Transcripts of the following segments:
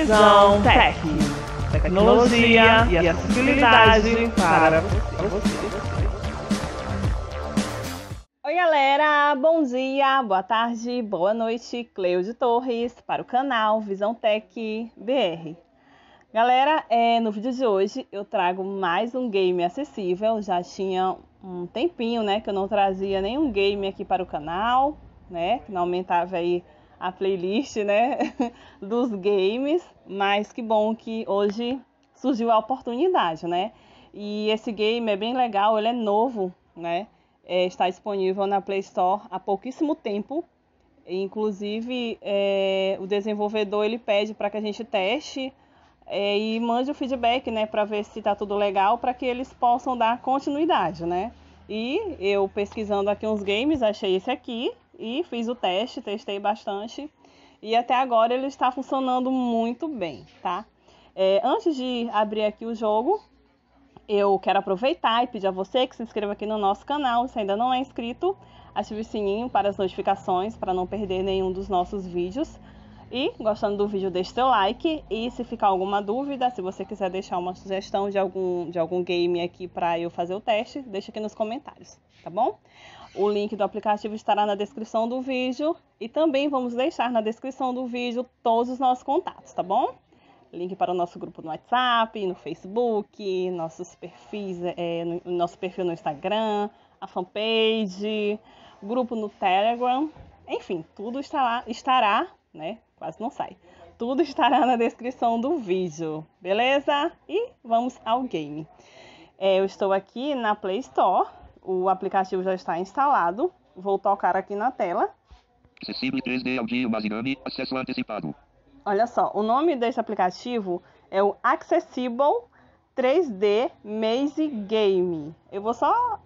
Visão Tech. Tecnologia e acessibilidade para você. Oi galera, bom dia, boa tarde, boa noite, Cleude Torres para o canal Visão Tech BR. Galera, no vídeo de hoje eu trago mais um game acessível. Já tinha um tempinho, né, que eu não trazia nenhum game aqui para o canal, né, que não aumentava aí a playlist, né, dos games, mas que bom que hoje surgiu a oportunidade, né. E esse game é bem legal, ele é novo, né, está disponível na Play Store há pouquíssimo tempo. Inclusive, o desenvolvedor ele pede para que a gente teste e mande o feedback, né, para ver se está tudo legal, para que eles possam dar continuidade, né. E eu pesquisando aqui uns games, achei esse aqui e fiz o teste, testei bastante e até agora ele está funcionando muito bem, tá? Antes de abrir aqui o jogo, eu quero aproveitar e pedir a você que se inscreva aqui no nosso canal, se ainda não é inscrito, ative o sininho para as notificações, para não perder nenhum dos nossos vídeos. E, gostando do vídeo, deixe seu like. E se ficar alguma dúvida, se você quiser deixar uma sugestão de algum game aqui para eu fazer o teste, deixa aqui nos comentários, tá bom? O link do aplicativo estará na descrição do vídeo. E também vamos deixar na descrição do vídeo todos os nossos contatos, tá bom? Link para o nosso grupo no WhatsApp, no Facebook, nossos perfis, nosso perfil no Instagram, a fanpage, grupo no Telegram, enfim, tudo estará, né? Quase não sai. Tudo estará na descrição do vídeo, beleza? E vamos ao game. Eu estou aqui na Play Store, o aplicativo já está instalado. Vou tocar aqui na tela. Acessível 3D Audio Mazinami, acesso antecipado. Olha só, o nome desse aplicativo é o Accessible 3D Maze Game. Eu vou só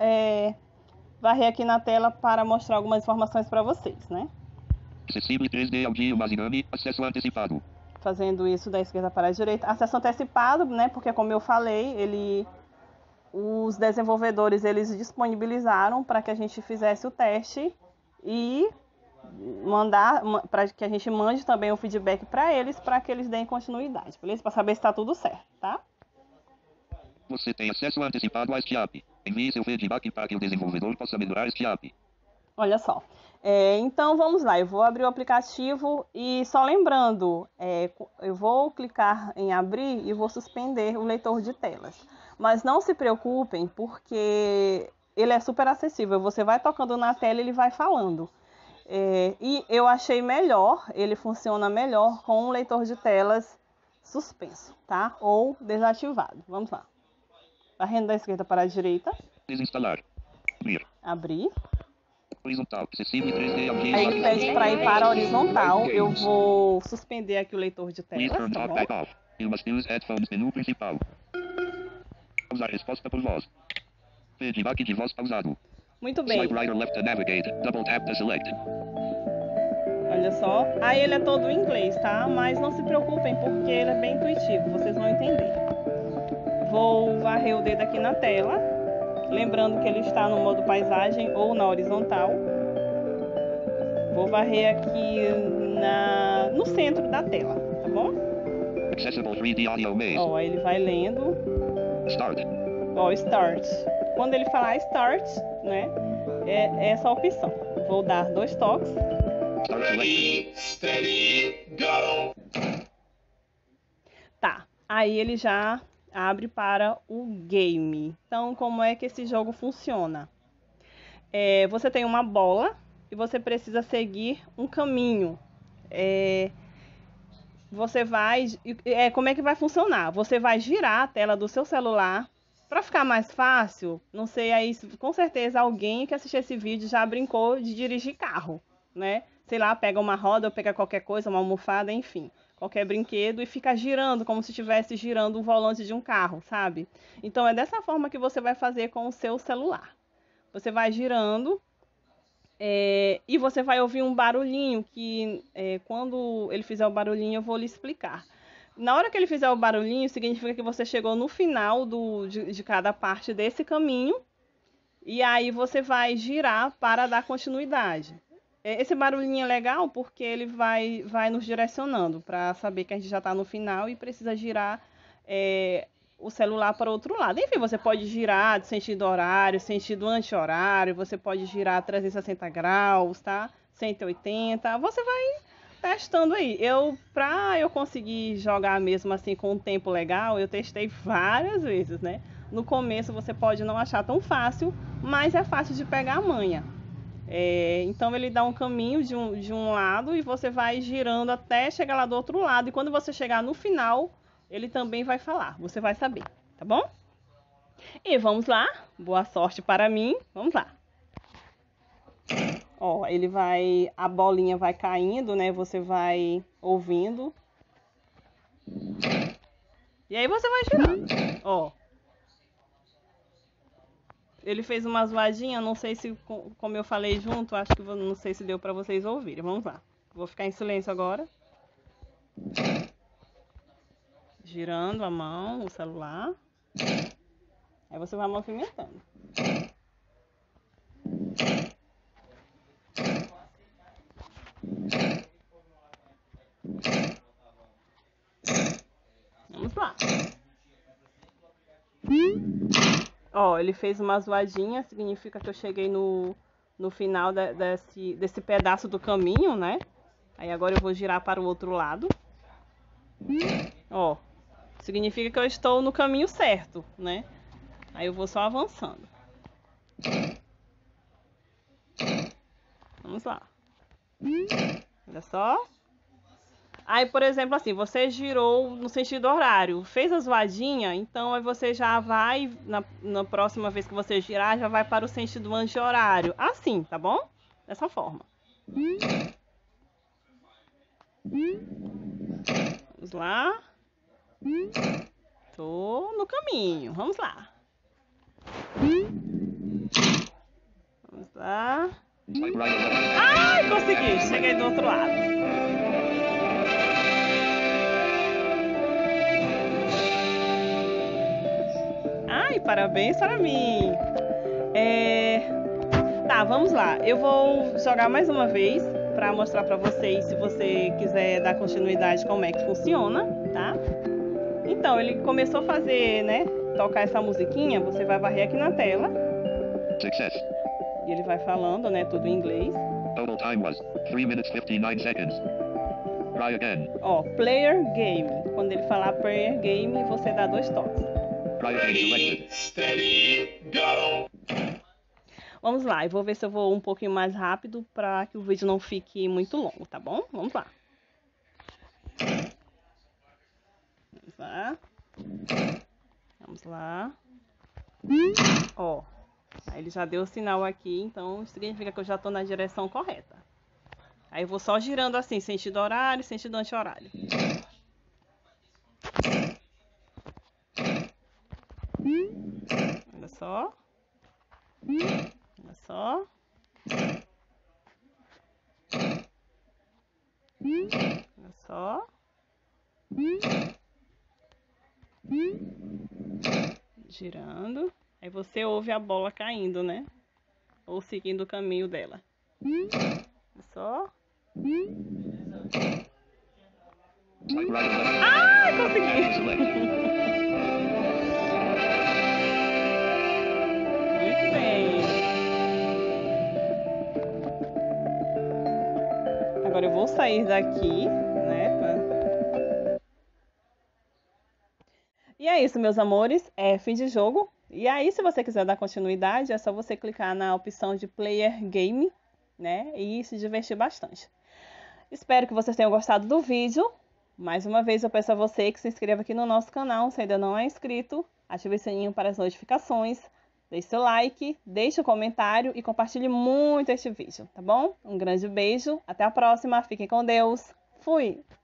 varrer aqui na tela para mostrar algumas informações para vocês, né? Acessível 3D Audio Mazinami, acesso antecipado. Fazendo isso da esquerda para a direita. Acesso antecipado, né? Porque como eu falei, os desenvolvedores eles disponibilizaram para que a gente fizesse o teste e para que a gente mande também o feedback para que eles deem continuidade, beleza? Para saber se está tudo certo, tá? Você tem acesso antecipado a este app. Envie seu feedback para que o desenvolvedor possa melhorar este app. Olha só. Então vamos lá, eu vou abrir o aplicativo e só lembrando, eu vou clicar em abrir e vou suspender o leitor de telas. Mas não se preocupem porque ele é super acessível, você vai tocando na tela e ele vai falando. E eu achei melhor, ele funciona melhor com um leitor de telas suspenso, tá? Ou desativado. Vamos lá. Varrendo da esquerda para a direita. Desinstalar. Abrir. Horizontal. Acessível 3D Audio. Aí ele pede para ir para a horizontal. Eu vou suspender aqui o leitor de telas, Please turn tá talkback bom? off. You must use headphones menu principal. Usar resposta por voz. Feedback de voz pausado. Muito bem. Swipe right or left to navigate. Double tap to select. Olha só. Aí ele é todo em inglês, tá? Mas não se preocupem porque ele é bem intuitivo. Vocês vão entender. Vou varrer o dedo aqui na tela. Lembrando que ele está no modo paisagem ou na horizontal. Vou varrer aqui no centro da tela, tá bom? Accessible 3D Audio Maze. Ó, ele vai lendo. Start. Ó, Start. Quando ele falar Start, né, é essa a opção. Vou dar 2 toques. Start select. Steady, go! Tá, aí ele já abre para o game. Então, como é que esse jogo funciona? Você tem uma bola e você precisa seguir um caminho. Você vai... como é que vai funcionar? Você vai girar a tela do seu celular. Para ficar mais fácil, não sei, aí com certeza alguém que assistiu esse vídeo já brincou de dirigir carro, né? Sei lá, pega uma roda ou pega qualquer coisa, uma almofada, enfim, qualquer brinquedo e fica girando como se estivesse girando o volante de um carro, sabe? Então é dessa forma que você vai fazer com o seu celular. Você vai girando e você vai ouvir um barulhinho que quando ele fizer o barulhinho eu vou lhe explicar. Na hora que ele fizer o barulhinho, significa que você chegou no final de cada parte desse caminho. E aí você vai girar para dar continuidade. Esse barulhinho é legal porque ele vai nos direcionando para saber que a gente já está no final e precisa girar o celular para o outro lado. Enfim, você pode girar de sentido horário, sentido anti-horário, você pode girar 360 graus, tá? 180, você vai testando aí. Pra eu conseguir jogar mesmo assim com um tempo legal, eu testei várias vezes, né? No começo você pode não achar tão fácil, mas é fácil de pegar a manha. Então ele dá um caminho de um lado e você vai girando até chegar lá do outro lado. E quando você chegar no final, ele também vai falar. Você vai saber, tá bom? E vamos lá. Boa sorte para mim. Vamos lá. Ó, a bolinha vai caindo, né? Você vai ouvindo. E aí você vai girando. Ó. Ele fez uma zoadinha, não sei se, como eu falei junto, acho que não sei se deu pra vocês ouvirem. Vamos lá. Vou ficar em silêncio agora. Girando a mão, o celular. Aí você vai movimentando. Vamos lá. Ó, ele fez uma zoadinha, significa que eu cheguei no final desse pedaço do caminho, né? Aí agora eu vou girar para o outro lado. Ó, significa que eu estou no caminho certo, né? Aí eu vou só avançando. Vamos lá. Olha só. Aí, por exemplo, assim, você girou no sentido horário, fez a zoadinha, então aí você já vai, na próxima vez que você girar, já vai para o sentido anti-horário. Assim, tá bom? Dessa forma. Vamos lá. Tô no caminho, vamos lá. Vamos lá. Ai, consegui, cheguei do outro lado. Ai, parabéns para mim. Tá, vamos lá. Eu vou jogar mais uma vez para mostrar para vocês, se você quiser dar continuidade, como é que funciona, tá? Então, ele começou a fazer, né? Tocar essa musiquinha, você vai varrer aqui na tela. Success. E ele vai falando, né? Tudo em inglês. Total time was 3 minutes 59 seconds. Try again. Ó, player game. Quando ele falar player game, você dá 2 toques. Try again selected. Steady, go! Vamos lá, eu vou ver se eu vou um pouquinho mais rápido para que o vídeo não fique muito longo, tá bom? Vamos lá. Vamos lá. Vamos lá. Ó, aí ele já deu o sinal aqui, então significa que eu já tô na direção correta. Aí eu vou só girando assim, sentido horário, sentido anti-horário. Olha só. Olha só. Olha só. Girando. Aí você ouve a bola caindo, né? Ou seguindo o caminho dela. Olha só. Ai, consegui! Muito bem. Agora eu vou sair daqui, né? E é isso, meus amores. É fim de jogo. E aí, se você quiser dar continuidade, é só você clicar na opção de Player Game, né? E se divertir bastante. Espero que vocês tenham gostado do vídeo. Mais uma vez, eu peço a você que se inscreva aqui no nosso canal, se ainda não é inscrito. Ative o sininho para as notificações. Deixe seu like, deixe um comentário e compartilhe muito este vídeo, tá bom? Um grande beijo, até a próxima, fiquem com Deus. Fui!